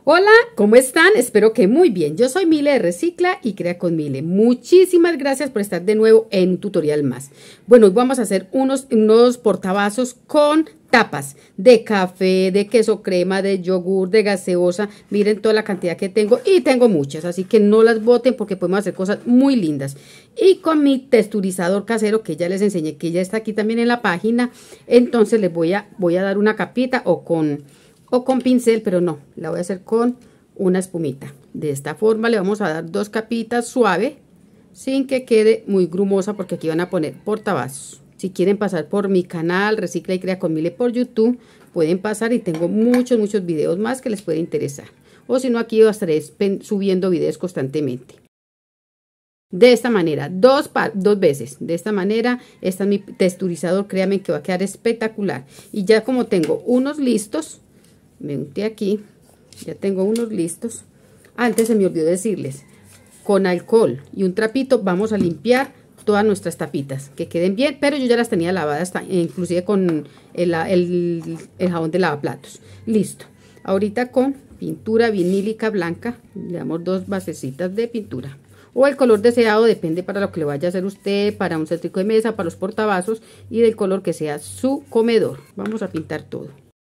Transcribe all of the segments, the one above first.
Hola, ¿cómo están? Espero que muy bien. Yo soy Mile de Recicla y Crea con Mile. Muchísimas gracias por estar de nuevo en un tutorial más. Bueno, hoy vamos a hacer unos portavasos con tapas de café, de queso crema, de yogur, de gaseosa. Miren toda la cantidad que tengo y tengo muchas, así que no las boten porque podemos hacer cosas muy lindas. Y con mi texturizador casero que ya les enseñé, que ya está aquí también en la página, entonces les voy a dar una capita o con pincel, pero no, la voy a hacer con una espumita. De esta forma le vamos a dar dos capitas suave, sin que quede muy grumosa, porque aquí van a poner portavasos. Si quieren pasar por mi canal Recicla y Crea con Mile por YouTube, pueden pasar y tengo muchos videos más que les puede interesar. O si no, aquí estaré subiendo videos constantemente. De esta manera, dos veces. De esta manera, este es mi texturizador. Créanme que va a quedar espectacular. Y ya como tengo unos listos, me unté aquí, ya tengo unos listos. Antes se me olvidó decirles, con alcohol y un trapito vamos a limpiar todas nuestras tapitas, que queden bien, pero yo ya las tenía lavadas, inclusive con el jabón de lavaplatos. Listo. Ahorita con pintura vinílica blanca, le damos dos basecitas de pintura, o el color deseado, depende para lo que le vaya a hacer usted, para un céntrico de mesa, para los portavasos, y del color que sea su comedor. Vamos a pintar todo.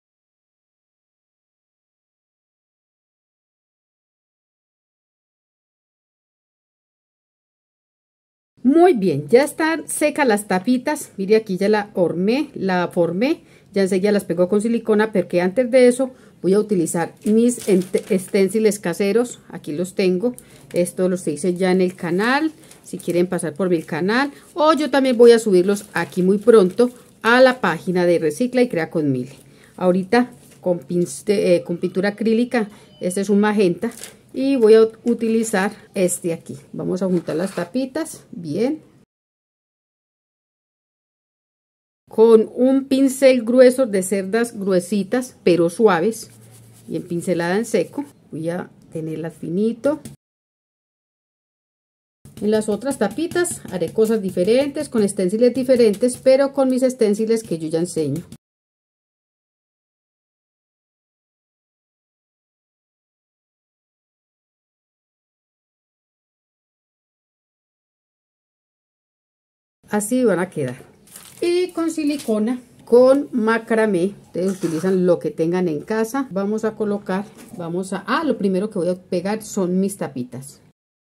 Muy bien, ya están secas las tapitas. Mire, aquí ya la formé, ya enseguida las pego con silicona, porque antes de eso voy a utilizar mis esténciles caseros. Aquí los tengo, estos los hice ya en el canal, si quieren pasar por mi canal, o yo también voy a subirlos aquí muy pronto a la página de Recicla y Crea con Mile. Ahorita con pintura acrílica, este es un magenta, y voy a utilizar este aquí. Vamos a juntar las tapitas bien con un pincel grueso de cerdas gruesitas pero suaves, y en pincelada en seco. Voy a tenerlas finito. En las otras tapitas haré cosas diferentes, con esténciles diferentes, pero con mis esténciles que yo ya enseño. Así van a quedar. Y con silicona, con macramé, ustedes utilizan lo que tengan en casa. Vamos a colocar, lo primero que voy a pegar son mis tapitas.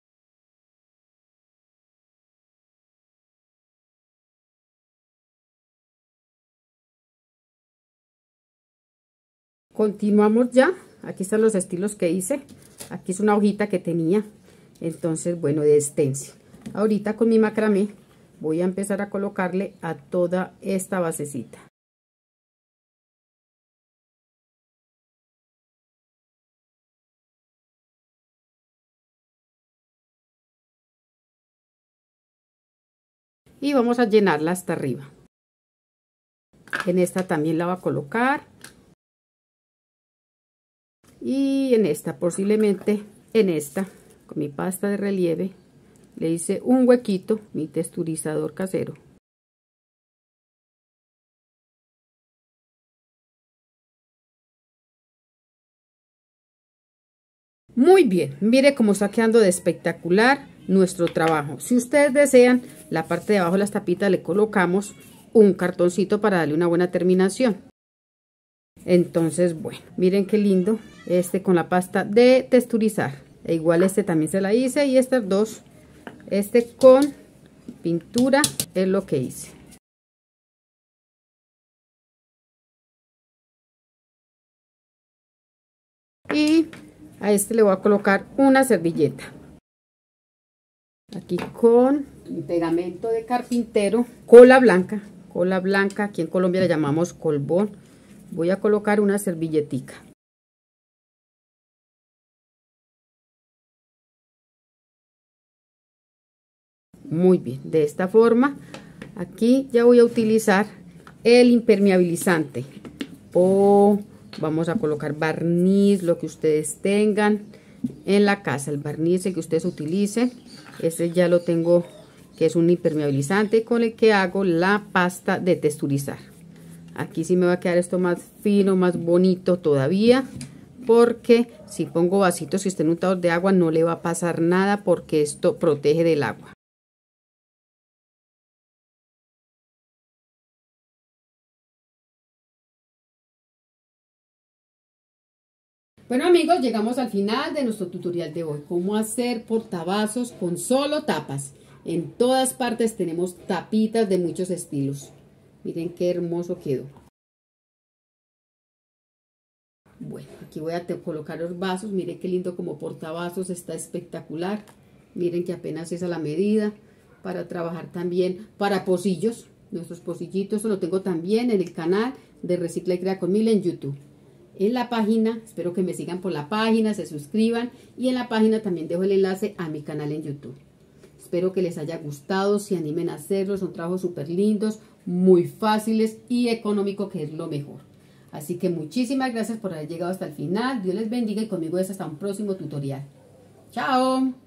Continuamos ya. Aquí están los estilos que hice. Aquí es una hojita que tenía, entonces bueno, de stencil. Ahorita con mi macramé voy a empezar a colocarle a toda esta basecita. Y vamos a llenarla hasta arriba. En esta también la voy a colocar. Y en esta, posiblemente en esta, con mi pasta de relieve, le hice un huequito, mi texturizador casero. Muy bien, mire cómo está quedando de espectacular nuestro trabajo. Si ustedes desean, la parte de abajo de las tapitas le colocamos un cartoncito para darle una buena terminación. Entonces, bueno, miren qué lindo este con la pasta de texturizar. E igual este también se la hice, y estas dos, este con pintura, es lo que hice. Y a este le voy a colocar una servilleta. Aquí con pegamento de carpintero, cola blanca, aquí en Colombia le llamamos colbón. Voy a colocar una servilletica. Muy bien, de esta forma. Aquí ya voy a utilizar el impermeabilizante, o vamos a colocar barniz, lo que ustedes tengan en la casa, el barniz que ustedes utilicen. Este ya lo tengo, que es un impermeabilizante con el que hago la pasta de texturizar. Aquí sí me va a quedar esto más fino, más bonito todavía, porque si pongo vasitos que estén untados de agua no le va a pasar nada porque esto protege del agua. Bueno amigos, llegamos al final de nuestro tutorial de hoy. Cómo hacer portavasos con solo tapas. En todas partes tenemos tapitas de muchos estilos. Miren qué hermoso quedó. Bueno, aquí voy a colocar los vasos. Miren qué lindo como portavasos, está espectacular. Miren que apenas es a la medida. Para trabajar también para pocillos. Nuestros pocillitos, eso lo tengo también en el canal de Recicla y Crea con Mile en YouTube. En la página, espero que me sigan por la página, se suscriban y en la página también dejo el enlace a mi canal en YouTube. Espero que les haya gustado, se animen a hacerlo, son trabajos súper lindos, muy fáciles y económicos, que es lo mejor. Así que muchísimas gracias por haber llegado hasta el final, Dios les bendiga y conmigo es hasta un próximo tutorial. ¡Chao!